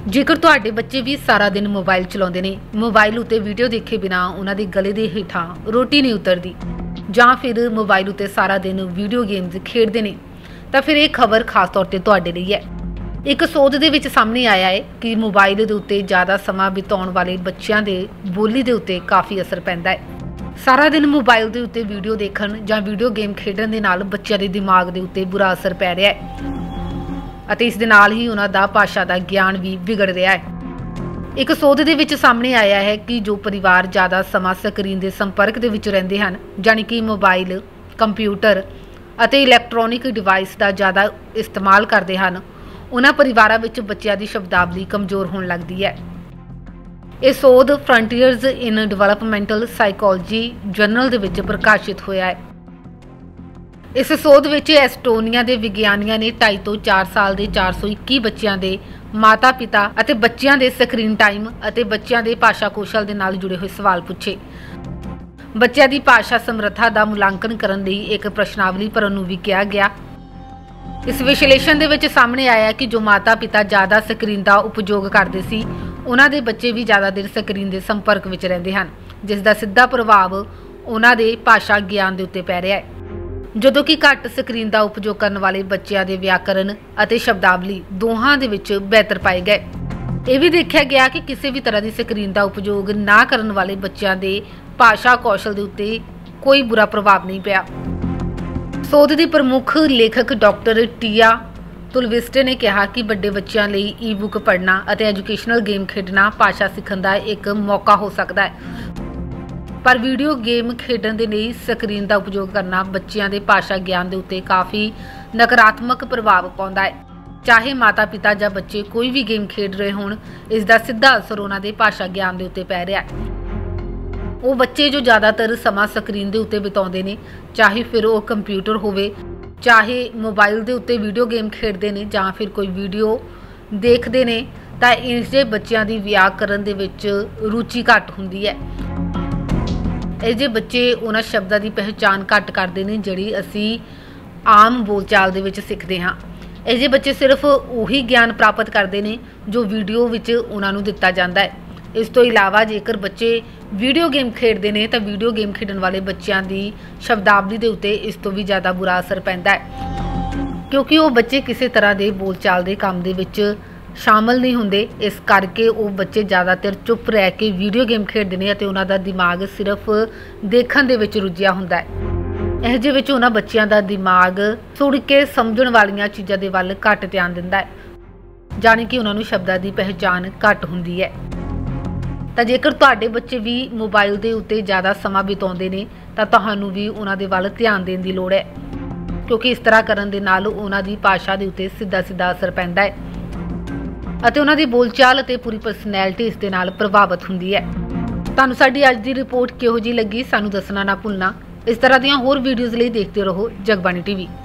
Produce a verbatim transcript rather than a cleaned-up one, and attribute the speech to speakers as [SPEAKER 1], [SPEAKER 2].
[SPEAKER 1] जेकर तुहाडे बच्चे भी सारा दिन मोबाइल चलाउंदे ने, मोबाइल उत्ते वीडियो देखे बिना उन्हां दे गले दे हेठां रोटी नहीं उतरदी जां फिर मोबाइल उत्ते सारा दिन वीडियो गेम्स खेडदे ने, तां फिर इह खबर खास तौर ते तुहाडे लई है। एक सोध दे विच सामने आया है कि मोबाइल दे उत्ते ज़्यादा समां बिताउण वाले बच्चिआं दे बोली दे उत्ते काफ़ी असर पैंदा है। सारा दिन मोबाइल दे उत्ते वीडियो देखण जां वीडियो गेम खेडण दे नाल बच्चिआं दे दिमाग दे उत्ते बुरा असर पै रिहा है ਅਤੇ ਇਸ ਦੇ ਨਾਲ ਹੀ ਉਹਨਾਂ ਦਾ ਭਾਸ਼ਾ ਦਾ ਗਿਆਨ ਵੀ ਵਿਗੜ ਰਿਹਾ ਹੈ। ਇੱਕ ਸੋਧ ਦੇ ਵਿੱਚ ਸਾਹਮਣੇ ਆਇਆ ਹੈ ਕਿ ਜੋ ਪਰਿਵਾਰ ਜ਼ਿਆਦਾ ਸਮਾਂ ਸਕਰੀਨ ਦੇ ਸੰਪਰਕ ਦੇ ਵਿੱਚ ਰਹਿੰਦੇ ਹਨ, ਜਾਣੀ ਕਿ ਮੋਬਾਈਲ, ਕੰਪਿਊਟਰ ਅਤੇ ਇਲੈਕਟ੍ਰੋਨਿਕ ਡਿਵਾਈਸ ਦਾ ਜ਼ਿਆਦਾ ਇਸਤੇਮਾਲ ਕਰਦੇ ਹਨ, ਉਹਨਾਂ ਪਰਿਵਾਰਾਂ ਵਿੱਚ ਬੱਚਿਆਂ ਦੀ ਸ਼ਬਦਾਵਲੀ ਕਮਜ਼ੋਰ ਹੋਣ ਲੱਗਦੀ ਹੈ। ਇਹ ਸੋਧ Frontiers in Developmental Psychology journal ਦੇ ਵਿੱਚ ਪ੍ਰਕਾਸ਼ਿਤ ਹੋਇਆ ਹੈ। इस सोध विच एस्टोनिया के विग्यानियों ने ढाई तो चार साल के चार सौ इक्की बच्चों के माता पिता और बच्चों के स्क्रीन टाइम और बच्चों के भाषा कौशल के नाल जुड़े हुए सवाल पूछे। बच्चों की भाषा समर्था का मूल्यांकन करने लई एक प्रश्नावली भरन नूं भी कहा गया। इस विश्लेषण दे विच सामने आया कि जो माता पिता ज़्यादा स्क्रीन का उपयोग करते सी, उन्हां दे बच्चे भी ज़्यादा देर स्क्रीन के संपर्क विच रहिंदे हन, जिसका सीधा प्रभाव उन्हां दे भाषा ज्ञान के उत्ते पै रिहा है। ਜਦੋਂ कि घट स्क्रीन का उपयोग करने वाले बच्चों के व्याकरण और शब्दावली दोहां दे विच बेहतर पाए गए। यह भी देखा गया कि किसी भी तरह की स्क्रीन का उपयोग ना करने वाले बच्चों के भाषा कौशल के उत्ते कोई बुरा प्रभाव नहीं पिया। सोध की प्रमुख लेखक डॉक्टर टिया तुलविस्टे ने कहा कि बड़े बच्चों लिए ई बुक पढ़ना और एजुकेशनल गेम खेडना भाषा सीखण का एक मौका हो सकता है, पर वीडियो गेम खेडण दे लई स्क्रीन का उपयोग करना बच्चों के भाषा ज्ञान के उत्ते काफ़ी नकारात्मक प्रभाव पाउंदा है। चाहे माता पिता या बच्चे कोई भी गेम खेड रहे होण, इसका सीधा असर उन्हां दे भाषा ज्ञान के उत्ते पै रिहा है। वो बच्चे जो ज़्यादातर समा स्क्रीन के उत्ते बिताउंदे ने, चाहे फिर वो कंप्यूटर होवे, चाहे मोबाइल के उत्ते वीडियो गेम खेडदे ने जां फिर कोई वीडियो देखते ने, तां इस जे बच्चों की व्याकरण दे विच रुचि घट हुंदी है। ਇਹ ਜੇ ਬੱਚੇ ਉਹਨਾਂ ਸ਼ਬਦਾਂ ਦੀ ਪਹਿਚਾਣ ਘੱਟ ਕਰਦੇ ਨੇ ਜਿਹੜੀ ਅਸੀਂ ਆਮ ਬੋਲਚਾਲ ਦੇ ਵਿੱਚ ਸਿੱਖਦੇ ਹਾਂ। ਇਹ ਜੇ ਬੱਚੇ ਸਿਰਫ ਉਹੀ ਗਿਆਨ ਪ੍ਰਾਪਤ ਕਰਦੇ ਨੇ ਜੋ ਵੀਡੀਓ ਵਿੱਚ ਉਹਨਾਂ ਨੂੰ ਦਿੱਤਾ ਜਾਂਦਾ ਹੈ। ਇਸ ਤੋਂ ਇਲਾਵਾ ਜੇਕਰ ਬੱਚੇ ਵੀਡੀਓ ਗੇਮ ਖੇਡਦੇ ਨੇ ਤਾਂ ਵੀਡੀਓ ਗੇਮ ਖੇਡਣ ਵਾਲੇ ਬੱਚਿਆਂ ਦੀ ਸ਼ਬਦਾਵਲੀ ਦੇ ਉੱਤੇ ਇਸ ਤੋਂ ਵੀ ਜ਼ਿਆਦਾ ਬੁਰਾ ਅਸਰ ਪੈਂਦਾ ਹੈ, ਕਿਉਂਕਿ ਉਹ ਬੱਚੇ ਕਿਸੇ ਤਰ੍ਹਾਂ ਦੇ ਬੋਲਚਾਲ ਦੇ ਕੰਮ ਦੇ ਵਿੱਚ शामिल नहीं होंगे। इस करके वो बच्चे ज़्यादातर चुप रह के वीडियो गेम खेडते हैं और उन्हों का दिमाग सिर्फ देखने दे विच रुझिया होंदा है। इह जे विच उन्हां बच्चों का दिमाग सुण के समझण वालियां चीज़ां दे वल घट ध्यान दिंदा है, जानी कि उन्होंने शब्दां की पहचान घट हुंदी है। तो जेकर तुहाडे बच्चे भी मोबाइल के उत्ते ज़्यादा समा बिताउंदे ने तां तुहानूं भी उन्हां दे वल ध्यान देण दी लोड़ है, क्योंकि इस तरह करन दे नाल उन्हां दी भाषा दे उत्ते सीधा सीधा असर पैंदा है ਅਤੇ ਉਹਨਾਂ ਦੀ ਬੋਲਚਾਲ ਅਤੇ ਪੂਰੀ ਪਰਸਨੈਲਿਟੀ ਇਸ ਦੇ ਨਾਲ ਪ੍ਰਭਾਵਿਤ ਹੁੰਦੀ ਹੈ। ਤੁਹਾਨੂੰ ਸਾਡੀ ਅੱਜ ਦੀ ਰਿਪੋਰਟ ਕਿਹੋ ਜਿਹੀ ਲੱਗੀ ਸਾਨੂੰ ਦੱਸਣਾ ਨਾ ਭੁੱਲਣਾ। ਇਸ ਤਰ੍ਹਾਂ ਦੀਆਂ ਹੋਰ ਵੀਡੀਓਜ਼ ਲਈ ਦੇਖਦੇ ਰਹੋ ਜਗਬਾਣੀ ਟੀਵੀ।